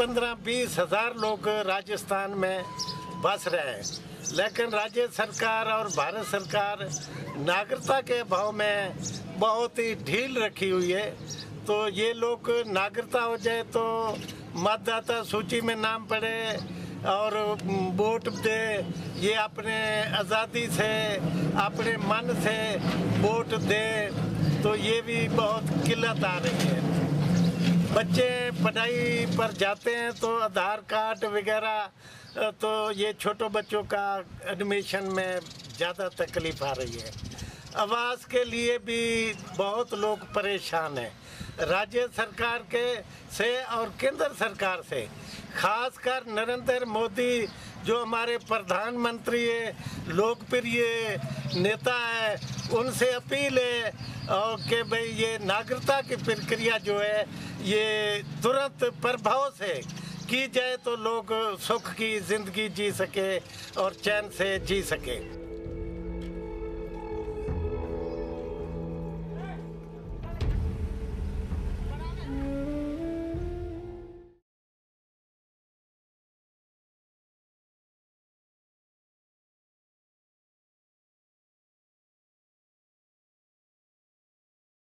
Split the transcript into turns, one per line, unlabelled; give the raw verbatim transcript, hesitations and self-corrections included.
पंद्रह बीस हजार लोग राजस्थान में बस रहे हैं, लेकिन राज्य सरकार और भारत सरकार नागरिकता के अभाव में बहुत ही ढील रखी हुई है। तो ये लोग नागरिकता हो जाए तो मतदाता सूची में नाम पड़े और वोट दे, ये अपने आज़ादी से अपने मन से वोट दे, तो ये भी बहुत किल्लत आ रही है। बच्चे पढ़ाई पर जाते हैं तो आधार कार्ड वगैरह, तो ये छोटे बच्चों का एडमिशन में ज़्यादा तकलीफ आ रही है। आवास के लिए भी बहुत लोग परेशान हैं। राज्य सरकार के से और केंद्र सरकार से, खासकर नरेंद्र मोदी जो हमारे प्रधानमंत्री है, लोकप्रिय नेता है, उनसे अपील है और कि भाई ये नागरिकता की प्रक्रिया जो है ये तुरंत प्रभाव से की जाए तो लोग सुख की ज़िंदगी जी सके और चैन से जी सके।